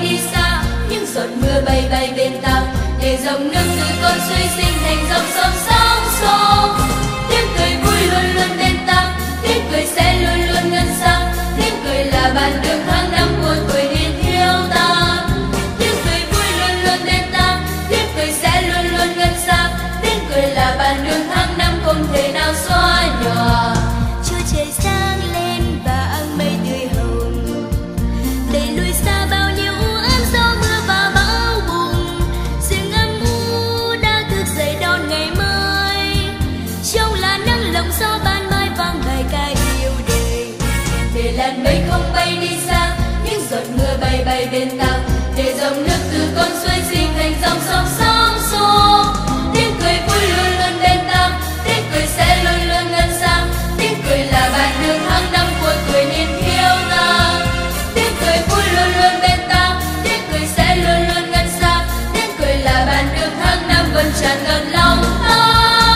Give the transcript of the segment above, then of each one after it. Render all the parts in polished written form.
đi xa, những giọt mưa bay bay bên ta, để dòng nước từ con suối sinh thành dòng sông sóng xô. Tiếng cười vui luôn luôn bên ta, tiếng cười sẽ luôn luôn ngân sang, tiếng cười là bạn đường tháng năm của tuổi niên thiếu ta. Tiếng cười vui luôn luôn bên ta, tiếng cười sẽ luôn luôn ngân sang, tiếng cười là bạn đường tháng năm không thể nào xóa nhòa. Chúa trời sáng lên và áng mây tươi hồng, đẩy lùi xa bao nhiêu u ám gió mưa và bão bùng. Riêng âm u đã thức dậy đón ngày mới, trong là nắng lòng gió ban mai vang bài ca yêu đời. Để làn mây không bay đi xa, những giọt mưa bay bay bên ta, để dòng nước từ con suối sinh thành dòng sông sóng xô. Tiếng cười vui luôn luôn bên ta, tiếng cười sẽ luôn luôn ngân sang, tiếng cười là bạn đường tháng năm của tuổi niên thiếu ta. Tiếng cười vui luôn luôn bên ta, tiếng cười sẽ luôn luôn ngân sang, tiếng cười là bạn đường tháng năm vẫn tràn ngập lòng ta.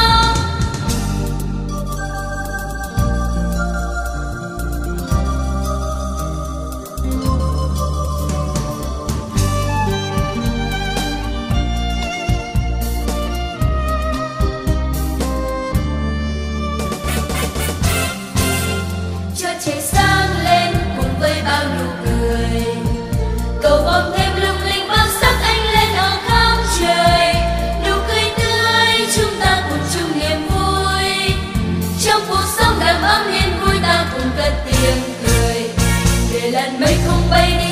Cho trời sáng lên cùng với bao nụ cười, cầu vồng thêm lung linh bao sắc ánh lên ở khắp trời. Nụ cười tươi chúng ta cùng chung niềm vui, trong cuộc sống đầm ấm yên vui ta cùng cất tiếng cười. Để làn mây không bay đi